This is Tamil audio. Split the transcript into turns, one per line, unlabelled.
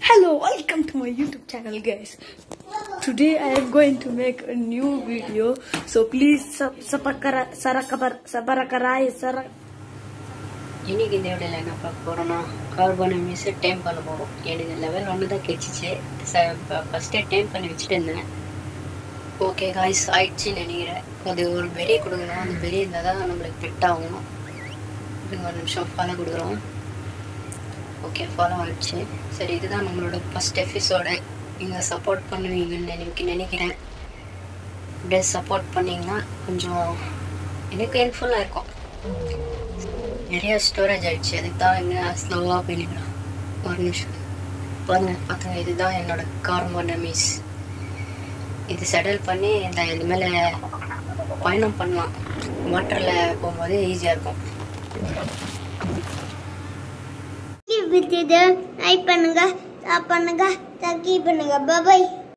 Hello, welcome to my YouTube channel, guys. Today I am going to make a new video, so please subscribe.
இன்னைக்கு இந்த வீடியோல என்ன பார்க்க போறோம்னா Carbonamys Tame பண்ண போறோம். எனக்கு லெவல் 1 தான் கிடைச்சிச்சு. ஃபர்ஸ்ட் டைம் பண்ணி வச்சிட்டு இருந்தேன். ஓகே गाइस ஆயிடுச்சு நினைக்கிறேன். அது ஒரு பெரிய கொடுக்கணும். அந்த பெரிய இருந்தா தான் நமக்கு பெட் ஆகும். இன்னும் ஒரு நிமிஷம் ஃபாலோ கொடுக்குறோம். ஓகே ஃபாலோ ஆயிடுச்சு. சரி இதுதான் நம்மளோட ஃபர்ஸ்ட் எபிசோட். நீங்க சப்போர்ட் பண்ணுவீங்கன்னு நினைக்கிறேன். அப்படியே சப்போர்ட் பண்ணீங்கன்னா கொஞ்சம் எனக்கு ஹெல்ப்ஃபுல்லா இருக்கும். நிறைய ஸ்டோரேஜ் ஆயிடுச்சு, அதுக்கு தான் என்ன ஸ்லோவாக பண்ணிக்கலாம். ஒரு நிமிஷம் பாருங்க இதுதான் என்னோட Carbonamys. இது செட்டில் பண்ணி இது மேலே பயணம் பண்ணலாம். வாட்டரில் போகும்போது ஈஸியாக இருக்கும்.
லைக் பண்ணுங்க, சப்ஸ்கிரைப் பண்ணுங்க, பாய்.